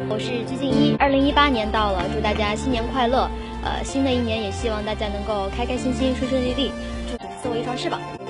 我是鞠婧祎，2018年到了，祝大家新年快乐！新的一年也希望大家能够开开心心、顺顺利利，祝福自我一双翅膀。